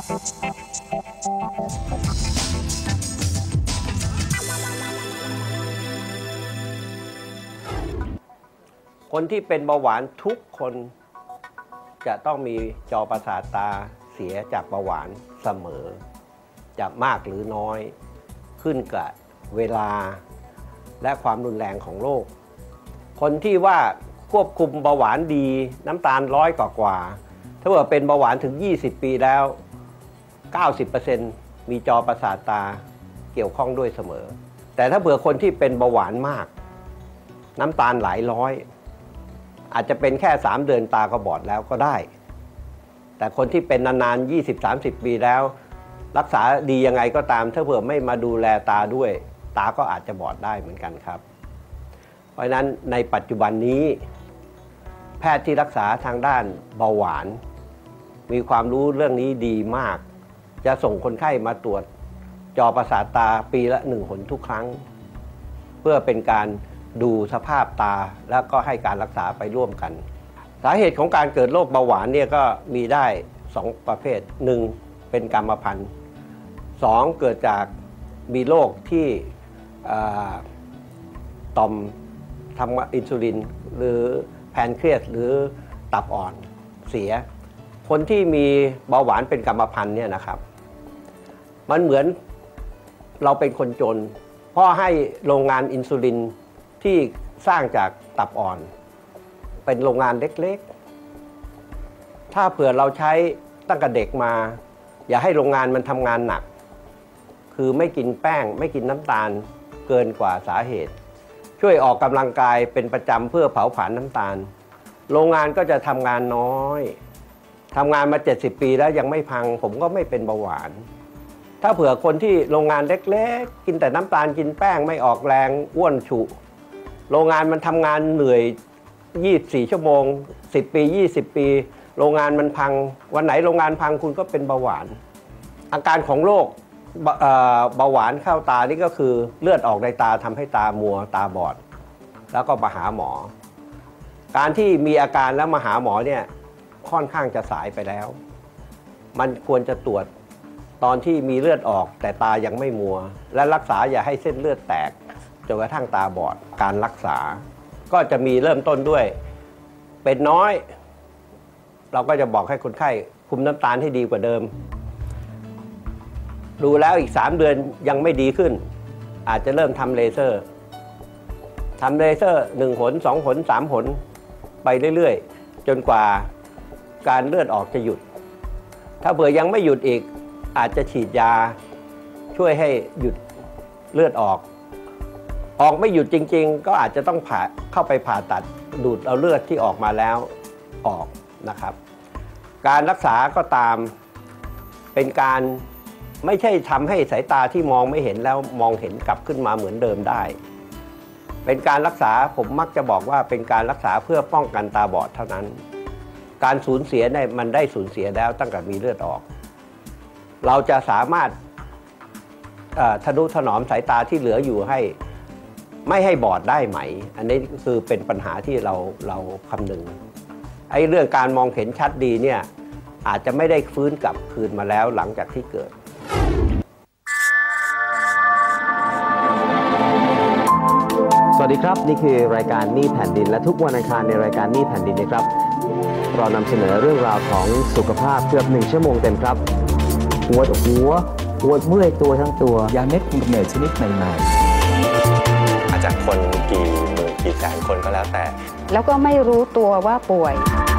คนที่เป็นเบาหวานทุกคนจะต้องมีจอประสาทตาเสียจากเบาหวานเสมอจะมากหรือน้อยขึ้นกับเวลาและความรุนแรงของโรคคนที่ว่าควบคุมเบาหวานดีน้ำตาล100กว่าถ้าว่าเป็นเบาหวานถึง20 ปีแล้ว 90% มีจอประสาทตาเกี่ยวข้องด้วยเสมอแต่ถ้าเผื่อคนที่เป็นเบาหวานมากน้ำตาลหลายร้อยอาจจะเป็นแค่3 เดือนตาก็บอดแล้วก็ได้แต่คนที่เป็นนานๆ20-30 ปีแล้วรักษาดียังไงก็ตามถ้าเผื่อไม่มาดูแลตาด้วยตาก็อาจจะบอดได้เหมือนกันครับเพราะฉะนั้นในปัจจุบันนี้แพทย์ที่รักษาทางด้านเบาหวานมีความรู้เรื่องนี้ดีมากจะส่งคนไข้มาตรวจจอประสาทตาปีละ1 หนทุกครั้งเพื่อเป็นการดูสภาพตาแล้วก็ให้การรักษาไปร่วมกันสาเหตุของการเกิดโรคเบาหวานเนี่ยก็มีได้2 ประเภท1เป็นกรรมพันธุ์2เกิดจากมีโรคที่ต่อมทำอินซูลินหรือแพนเครียสหรือตับอ่อนเสียคนที่มีเบาหวานเป็นกรรมพันธุ์เนี่ยนะครับมันเหมือนเราเป็นคนจนพ่อให้โรงงานอินซูลินที่สร้างจากตับอ่อนเป็นโรงงานเล็กๆถ้าเผื่อเราใช้ตั้งแต่เด็กมาอย่าให้โรงงานมันทำงานหนักคือไม่กินแป้งไม่กินน้ำตาลเกินกว่าสาเหตุช่วยออกกำลังกายเป็นประจำเพื่อเผาผลาญน้ำตาลโรงงานก็จะทำงานน้อยทำงานมา70 ปีแล้วยังไม่พังผมก็ไม่เป็นเบาหวานถ้าเผื่อคนที่โรงงานเล็กๆกินแต่น้ำตาลกินแป้งไม่ออกแรงอ้วนฉุโรงงานมันทำงานเหนื่อย24 ชั่วโมง10 ปี20 ปีโรงงานมันพังวันไหนโรงงานพังคุณก็เป็นเบาหวานอาการของโรคเบาหวานเข้าตานี่ก็คือเลือดออกในตาทำให้ตามัวตาบอดแล้วก็มาหาหมอการที่มีอาการแล้วมาหาหมอเนี่ยค่อนข้างจะสายไปแล้วมันควรจะตรวจตอนที่มีเลือดออกแต่ตายังไม่มัวและรักษาอย่าให้เส้นเลือดแตกจนกระทั่งตาบอดการรักษาก็จะมีเริ่มต้นด้วยเป็นน้อยเราก็จะบอกให้คนไข้คุมน้ำตาลให้ดีกว่าเดิมดูแล้วอีก3 เดือนยังไม่ดีขึ้นอาจจะเริ่มทำเลเซอร์1 หน2 หน3 หนไปเรื่อยๆจนกว่าการเลือดออกจะหยุดถ้าเผื่อยังไม่หยุดอีกอาจจะฉีดยาช่วยให้หยุดเลือดออกไม่หยุดจริงๆก็อาจจะต้องเข้าไปผ่าตัดดูดเอาเลือดที่ออกมาแล้วออกนะครับการรักษาก็ตามเป็นการไม่ใช่ทำให้สายตาที่มองไม่เห็นแล้วมองเห็นกลับขึ้นมาเหมือนเดิมได้เป็นการรักษาผมมักจะบอกว่าเป็นการรักษาเพื่อป้องกันตาบอดเท่านั้นการสูญเสียเนี่ยมันได้สูญเสียแล้วตั้งแต่มีเลือดออกเราจะสามารถทนุถนอมสายตาที่เหลืออยู่ให้ไม่ให้บอดได้ไหมอันนี้คือเป็นปัญหาที่เราคำนึงไอ้เรื่องการมองเห็นชัดดีเนี่ยอาจจะไม่ได้ฟื้นกลับคืนมาแล้วหลังจากที่เกิดสวัสดีครับนี่คือรายการหนี้แผ่นดินและทุกวันอังคารในรายการหนี้แผ่นดินนะครับเรานำเสนอเรื่องราวของสุขภาพเกือบ1 ชั่วโมงเต็มครับปวดหัวปวดเมื่อยตัวทั้งตัวยาเม็ดคุมกำเนิดชนิดใหม่ๆอาจจะคนกี่หมื่นกี่แสนคนก็แล้วแต่แล้วก็ไม่รู้ตัวว่าป่วย